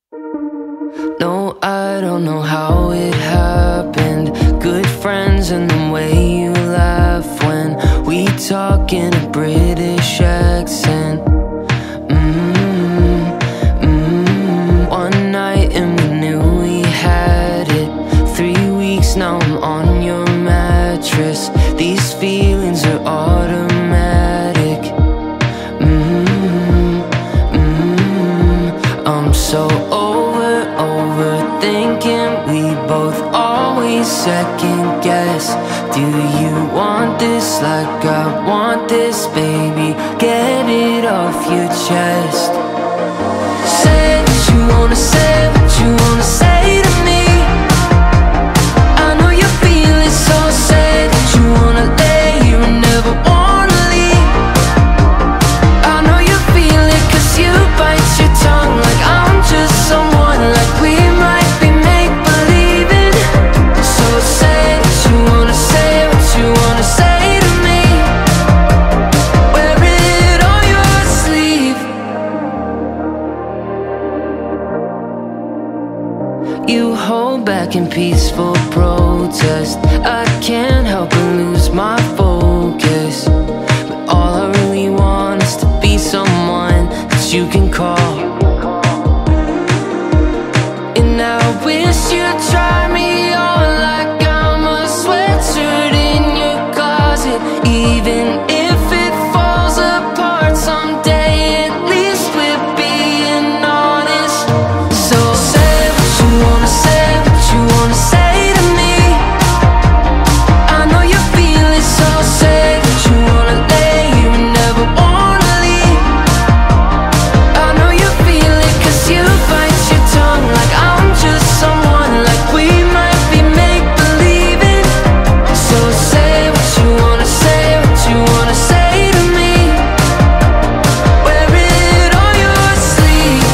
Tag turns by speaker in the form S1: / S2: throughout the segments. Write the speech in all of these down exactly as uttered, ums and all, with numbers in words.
S1: No, I don't know how it happened. Good friends and the way you laugh when we talk in a British accent. mm, mm. One night and we knew we had it. Three weeks now I'm on your mattress. These feelings are automatic. mm, mm. I'm so over overthinking. We both always second guess. Do you want this like I want this, baby? Get it off your chest. Say what you wanna say, what you wanna say to me. I know you feel it, so say that you wanna lay here and never wanna leave. I know you feel it, cause you bite your tongue like I'm just someone, like we might be make-believing. So say what you wanna say, what you wanna say to me. Wear it on your sleeve. You hold back in peaceful protest. I can't help but lose my focus. But all I really want is to be someone that you can call. And I wish you'd try me on like I'm a sweatshirt in your closet. Even if it falls apart someday, at least we're being honest. So say what you wanna say, what you wanna say to me. I know you feel it, so say that you wanna lay here and never wanna leave. I know you feel it, cause you bite your tongue like I'm just someone, like we might be make-believing. So say what you wanna say, what you wanna say to me. Wear it on your sleeve.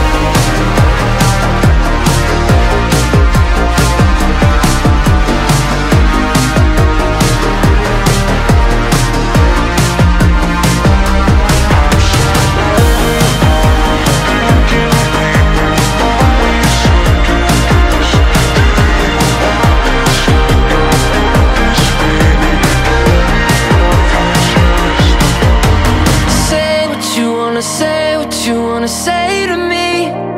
S1: Say what you wanna say, what you wanna say to me.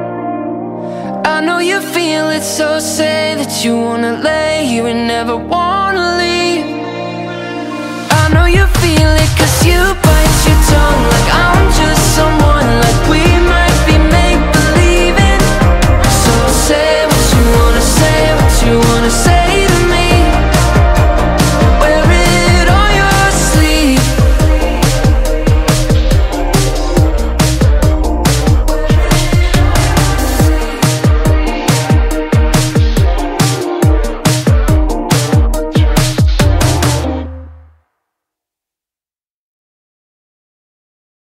S1: I know you feel it, so say that you wanna lay here and never wanna leave. I know you